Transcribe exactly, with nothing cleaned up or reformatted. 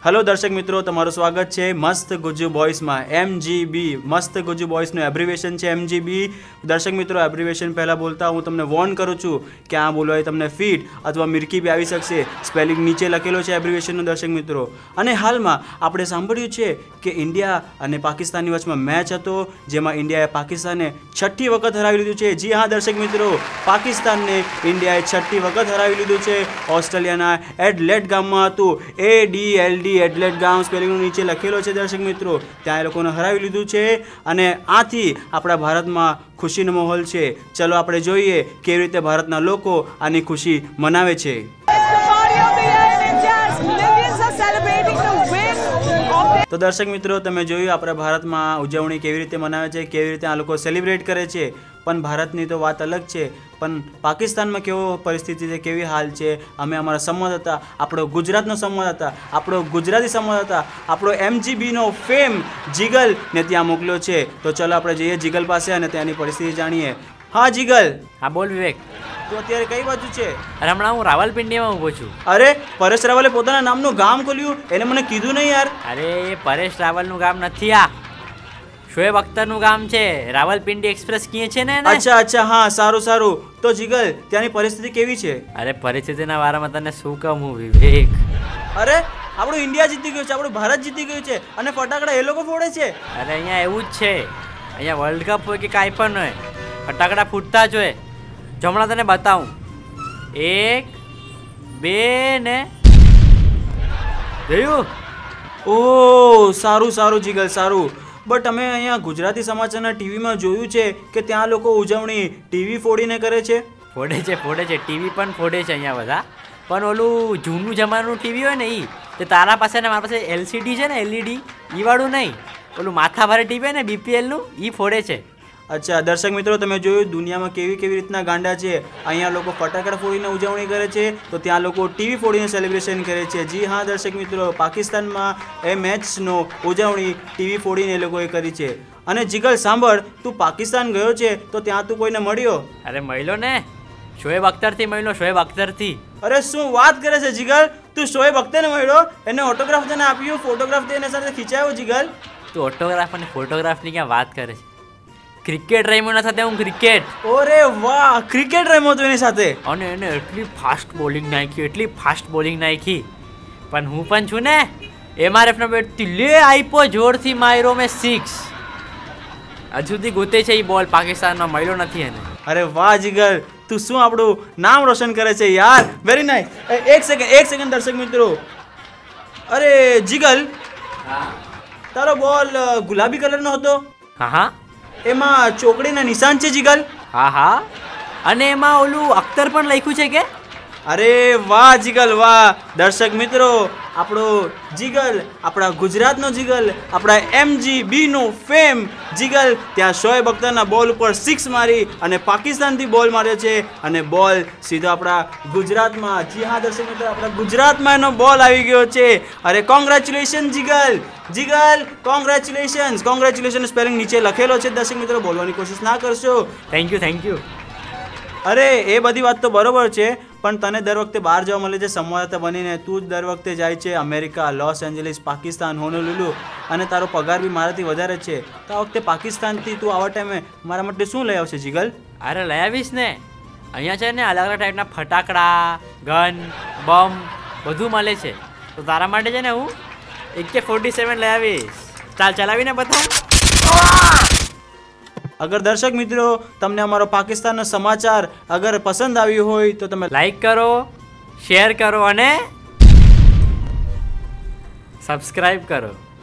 Hello दर्शक मित्रों, तमाરું સ્વાગત છે મસ્ત ગુજુ બોયસમાં। એમજીબી મસ્ત ગુજુ બોયસનું એબ્રિવેશન છે એમજીબી। દર્શક મિત્રો, એબ્રિવેશન પહેલાં બોલતા હું તમને વોર્ન કરું છું કે આ બોલવાય તમને ફીટ અથવા મિર્કી બી આવી શકશે। સ્પેલિંગ નીચે લખેલો છે એબ્રિવેશનનો દર્શક મિત્રો। અને હાલમાં આપણે સાંભળ્યું છે કે ઇન્ડિયા અને પાકિસ્તાનની વચમાં મેચ હતો, જેમાં ઇન્ડિયાએ પાકિસ્તાનને છઠ્ઠી વખત હરાવી લીધું છે। જી હા દર્શક મિત્રો, પાકિસ્તાનને ઇન્ડિયાએ છઠ્ઠી વખત હરાવી લીધું છે। ઓસ્ટ્રેલિયાના એડલેડ ગામમાં હતું, A D L D Adelaide ગામ સ્પેલિંગનો નીચે લખેલો છે દર્શક મિત્રો। ત્યાં એ લોકોને હરાવી લીધું છે અને આથી આપણા ભારતમાં ખુશીનો માહોલ છે। ચલો આપણે જોઈએ કેવી રીતે ભારતના લોકો આની ખુશી મનાવે છે। તો દર્શક મિત્રો, તમે જોયું આપણા ભારતમાં ઉજવણી કેવી રીતે મનાવે છે, કેવી રીતે આ લોકો સેલિબ્રેટ કરે છે। પણ ભારતની તો વાત અલગ છે, પણ પાકિસ્તાનમાં કેવો પરિસ્થિતિ છે, કેવી હાલ છે। અમે અમારા સંવાદ હતા, આપણો ગુજરાતનો સંવાદ હતા, આપણો ગુજરાતી સંવાદ હતા, આપણો એમજીબીનો ફેમ જીગલને ત્યાં મોકલ્યો છે। તો ચલો આપણે જઈએ જીગલ પાસે અને ત્યાંની પરિસ્થિતિ જાણીએ। હા જીગલ। હા બોલ વિવેક। તો અત્યારે કઈ બાજુ છે? અરે હમણાં હું રાવલપિંડીમાં ઊભો છું। અરે પરેશ રાવલે પોતાના નામનું ગામ ખોલ્યું, એને મને કીધું નહીં યાર। અરે એ પરેશ રાવલનું ગામ નથી, આ શોએબ અખ્તરનું ગામ છે। રાવલપિંડી એક્સપ્રેસ કીએ છે ને? અચ્છા અચ્છા, હા સારું સારું। તો જીગલ, ત્યાંની પરિસ્થિતિ કેવી છે? અરે પરિસ્થિતિના બારામાં તને શું કહું હું વિવેક? અરે આપણું ઇન્ડિયા જીતી ગયું છે, આપણું ભારત જીતી ગયું છે અને ફટાકડા એ લોકો ફોડે છે। અરે અહીંયા એવું જ છે, અહીંયા વર્લ્ડ કપ હોય કે કાંઈ પણ હોય, ફટાકડા ફૂટતા જ હોય। જો હમણાં તને બતાવું, એક બે ને જોયું? ઓહ સારું સારું જીગલ, સારું। બટ અમે અહીંયા ગુજરાતી સમાચારના ટીવીમાં જોયું છે કે ત્યાં લોકો ઉજવણી ટીવી ફોડીને કરે છે। ફોડે છે ફોડે છે ટીવી પણ ફોડે છે અહીંયા બધા, પણ ઓલું જૂનું જમાનાનું ટીવી હોય ને એ તે તારા પાસે ને મારા પાસે એલસીડી છે ને, એલઈડી એ વાળું નહીં, ઓલું માથા ભારે ટીવી હોય ને બીપીએલનું, એ ફોડે છે। અચ્છા દર્શક મિત્રો, તમે જોયું દુનિયામાં કેવી કેવી રીતના ગાંડા છે। અહીંયા લોકો ફટાકડા ફોડીને ઉજવણી કરે છે, તો ત્યાં લોકો ટીવી ફોડીને સેલિબ્રેશન કરે છે। જી હા દર્શક મિત્રો, પાકિસ્તાનમાં એ મેચનો ઉજવણી ટીવી ફોડીને એ લોકોએ કરી છે। અને જીગલ સાંભળ, તું પાકિસ્તાન ગયો છે તો ત્યાં તું કોઈને મળ્યો? અરે મળ્યો ને, શોએબ અખ્તરથી મળ્યો, શોએબ અખ્તરથી। અરે શું વાત કરે છે જીગલ, તું શોએબ અખ્તરને મળ્યો, એને ઓટોગ્રાફ તને આપ્યું, ફોટોગ્રાફ તેને સાથે ખીચાયો જીગલ? તું ઓટોગ્રાફ અને ફોટોગ્રાફની ક્યાં વાત કરે છે? ક્રિકેટ રમ્યો ના સાથે હું ક્રિકેટ। ઓરે વાહ, ક્રિકેટ રમ્યો તો એની સાથે? અને એને એટલી ફાસ્ટ બોલિંગ નાખી, એટલી ફાસ્ટ બોલિંગ નાખી, પણ હું પણ છું ને એમઆરએફનો બેટથી લે આપ્યો, જોરથી માર્યો મેં સિક્સ। હજુ સુધી ગોતે છે એ બોલ, પાકિસ્તાનમાં મળ્યો નથી એને। અરે વાહ જીગલ, તું શું આપણું નામ રોશન કરે છે યાર, વેરી નાઇસ। એક સેકન્ડ એક સેકન્ડ દર્શક મિત્રો, અરે જીગલ તારો બોલ ગુલાબી કલરનો હતો? હા હા, એમાં ચોકડીના નિશાન છે જીગલ? હા હા, અને એમાં ઓલું અખ્તર પણ લખ્યું છે કે? અરે વાહ જીગલ વાહ। દર્શક મિત્રો, આપણો જીગલ, આપણા ગુજરાતનો જીગલ, આપણા એમજીબીનો ફેમ જીગલ ત્યાં શોએબ અખ્તરના બોલ ઉપર સિક્સ મારી અને પાકિસ્તાનથી બોલ માર્યો છે અને બોલ સીધો આપણા ગુજરાતમાં, જી હા દર્શક મિત્રો, આપણા ગુજરાતમાં એનો બોલ આવી ગયો છે। અરે કોંગ્રેચ્યુલેશન જીગલ, જીગલ કોંગ્રેચ્યુલેશન્સ, કોંગ્રેચ્યુલેશન સ્પેલિંગ નીચે લખેલો છે દર્શક મિત્રો, બોલવાની કોશિશ ના કરશો। Thank you thank you. અરે એ બધી વાત તો બરોબર છે, પણ તને દર વખતે બહાર જવા મળે છે સંવાદદાતા બનીને, તું જ દર વખતે જાય છે America, Los Angeles, Pakistan, Honolulu, અને તારો પગાર બી મારાથી વધારે છે। તો આ વખતે પાકિસ્તાનથી તું આવા ટાઈમે મારા માટે શું લઈ આવશે જીગલ? અરે લઈ આવીશ ને, અહીંયા છે ને અલગ અલગ ટાઈપના ફટાકડા, ગન, બમ બધું મળે છે, તો તારા માટે છે ને હું એક કે ફોર્ટી સેવન લઈ આવીશ। ચાલ ચલાવીને બતાવ। અગર દર્શક મિત્રો તમને અમારો પાકિસ્તાનનો સમાચાર અગર પસંદ આવ્યું હોય તો તમે લાઈક કરો, શેર કરો અને સબસ્ક્રાઈબ કરો।